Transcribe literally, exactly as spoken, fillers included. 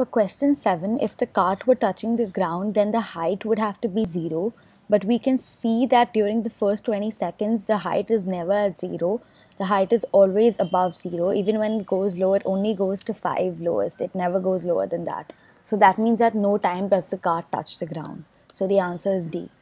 For question seven, if the cart were touching the ground, then the height would have to be zero. But we can see that during the first twenty seconds, the height is never at zero. The height is always above zero. Even when it goes low, it only goes to five lowest. It never goes lower than that. So that means at no time does the cart touch the ground. So the answer is D.